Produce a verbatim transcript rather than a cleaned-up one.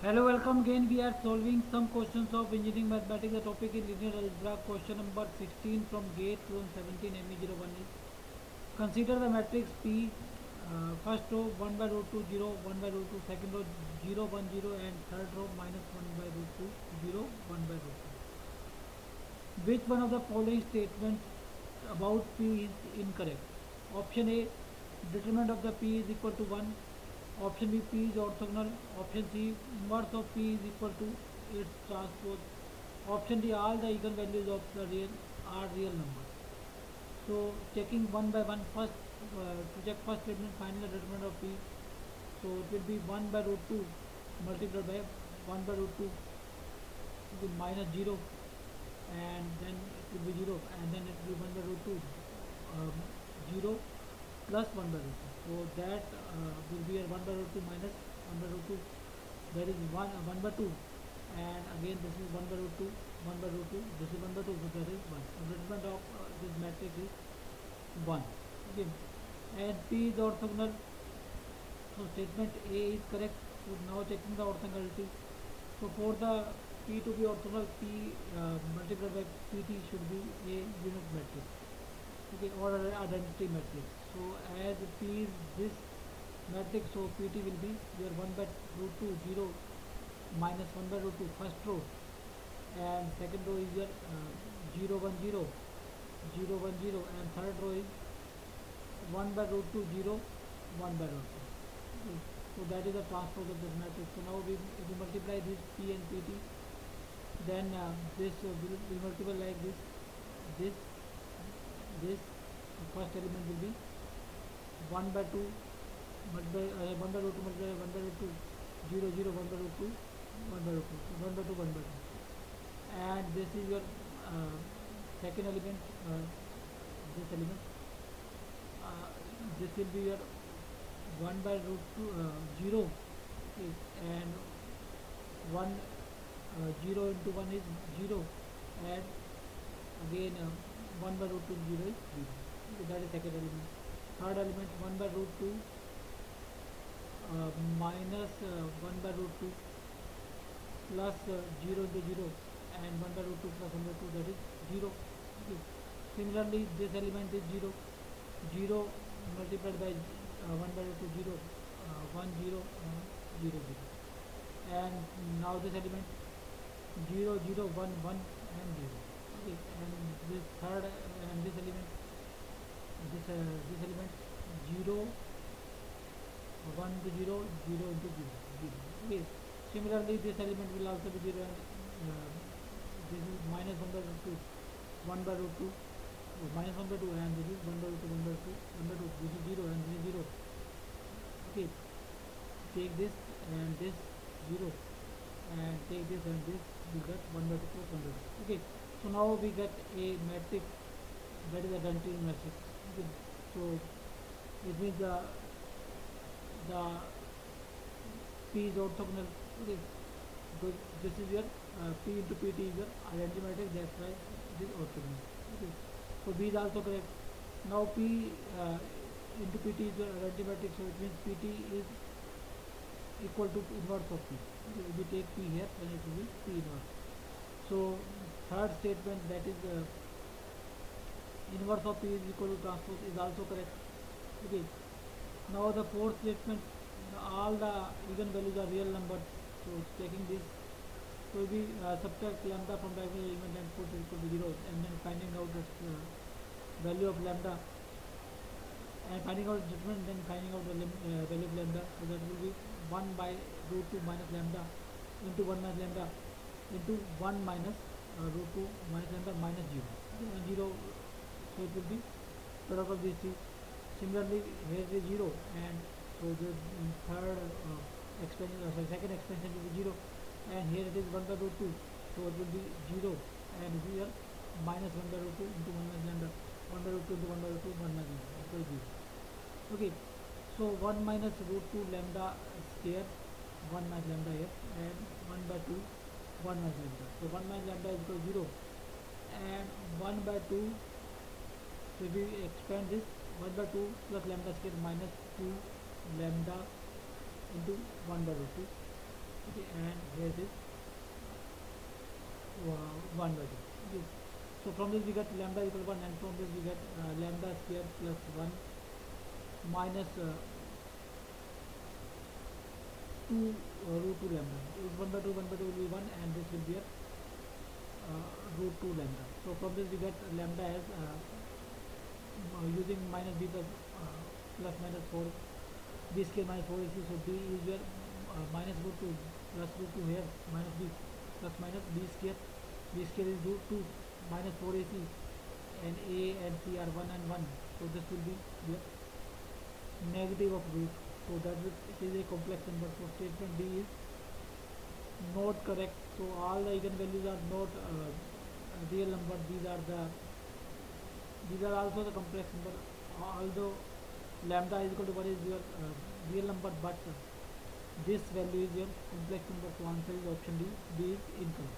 Hello, welcome again. We are solving some questions of engineering mathematics. The topic is linear algebra. Question number sixteen from GATE twenty seventeen M E zero one is consider the matrix P. Uh, first row one by root two zero, one by root two, second row zero one zero, and third row minus one by root two zero, one by root two. Which one of the following statements about P is incorrect? Option A, determinant of the P is equal to one. Option B, P is orthogonal. Option C, inverse of P is equal to its transpose. Option D, all the eigenvalues of the real are real numbers. So checking one by one, first uh, to check first statement, finding the determinant of P. So it will be one by root two multiplied by one by root two, it will be minus zero, and then it will be zero, and then it will be one by root two, um, zero plus one by root two. So that uh, will be a one by root two minus one by root two. That is one uh, one by two, and again this is one by root two, one by root two. This is one by two, so that is one. So the determinant of uh, this matrix is one. Okay, and P is orthogonal. So statement A is correct. So now checking the orthogonality. So for the P to be orthogonal, P uh, multiplied by P T should be a unit matrix. Okay, or an identity matrix. So as P is this matrix, so P T will be your one by root two zero minus one by root two first row, and second row is your uh, zero one zero, zero one zero, and third row is one by root two zero, one by root two. Okay. So that is the transpose of this matrix. So now we if we multiply this P and P T, then uh, this uh, will, will multiply like this, this, this. The first element will be one by two multiply uh, one by root two multiply one by root two, zero zero, one by root two, one by root two, so one by two, one by two, and this is your uh, second element, uh, this element, uh, this will be your one by root two, uh, zero, okay, and one uh, zero into one is zero, and again uh, one by root two zero is zero. Okay, that is second element. Third element one by root two uh, minus uh, one by root two plus uh, zero into zero, and one by root two plus one by two, that is zero. Okay. Similarly this element is zero, zero multiplied by uh, one by root two zero, uh, one zero and zero zero, and now this element zero zero one one and zero. Okay, and this third uh, and this element this uh, this element zero one to zero, zero into zero, zero. Okay. Similarly this element will also be zero, and uh, this is minus one by root two, one by root two, oh, minus one by two, and this is one by root two, one by two, one by two, this is zero, and this is zero. Okay, take this and this zero, and take this and this, we get one by two plus one by two. Okay, so now we get a matrix that is identity matrix. Okay. So it means the the P is orthogonal. Okay, because this is your uh, P into P T is your identity matrix, that's why it is orthogonal. Okay, so B is also correct. Now P uh, into P T is your identity matrix, so it means P T is equal to inverse of P. Okay, if we take P here, then it will be P inverse. So third statement, that is uh, inverse of P is equal to transpose, is also correct. Okay. Now the fourth statement, the, all the eigenvalues are real numbers. So taking this, so we uh, subtract lambda from diagonal element and put it equal to zero, and then finding out the uh, value of lambda, and finding out determinant, then finding out the uh, value of lambda. So that will be one by root two minus lambda into one minus lambda into one minus uh, root two minus lambda minus zero. Okay, zero. So it will be product of these two. Similarly here is zero, and so the third uh, expansion, uh, sorry, second expansion will be zero, and here it is one by root two, so it will be zero, and here minus one by root two into one minus lambda, one by root two into one by root two, one minus lambda, so zero. Okay, so one minus root two lambda square, one minus lambda here, and one by two, one minus lambda. So one minus lambda is equal to zero, and one by two. So if we expand this, one by two plus lambda square minus two lambda into one by root two, Okay, and here it is uh, one by two. Okay. So from this we get lambda equal one, and from this we get uh, lambda square plus one minus uh, two uh, root two lambda. one by two, one by two will be one, and this will be a uh, root two lambda. So from this we get lambda as uh, uh, using minus b plus uh, plus minus four b square minus four ac. So b is your uh, minus root two plus root two here minus b plus minus b square. B square is root two minus four ac, and a and c are one and one. So this will be the negative of root. So that is, it is a complex number. So statement D is not correct. So all the eigenvalues are not uh, real number. These are the these are also the complex number. Although lambda is equal to one is your uh, real number, but uh, this value is your complex number. So answer is option D. D is incorrect.